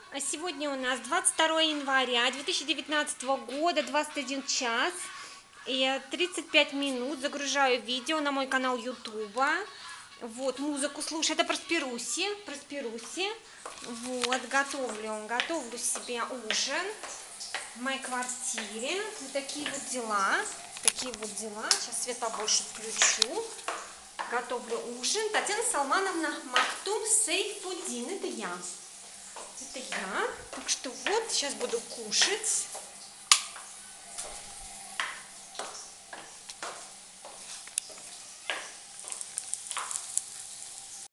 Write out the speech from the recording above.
А сегодня у нас 22 января 2019 года, 21 час и 35 минут. Загружаю видео на мой канал Ютуба. Вот, музыку слушаю. Это Просперуси. Вот, готовлю себе ужин в моей квартире. Вот такие вот дела. Сейчас свет побольше включу. Готовлю ужин. Татьяна Салмановна Мактум Сейфудин. Это я. Так что вот, сейчас буду кушать.